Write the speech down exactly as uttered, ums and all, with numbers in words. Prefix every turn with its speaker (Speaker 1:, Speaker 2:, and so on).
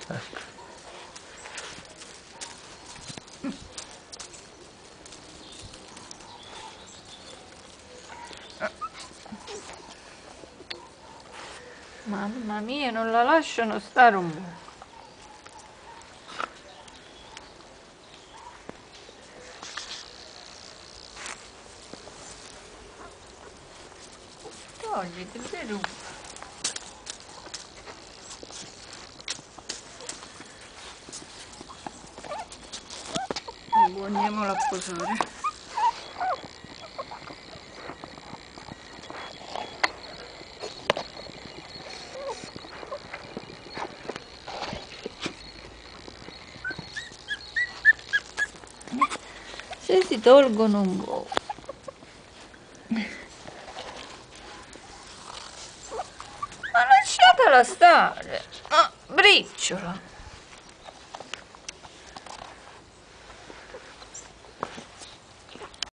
Speaker 1: Ecco.
Speaker 2: Mamma mia, non la lasciano stare un po'. Togliti, ti ruba. Andiamola a posare. Se si tolgono un po'. Ma lasciatela stare. Ah, briciola.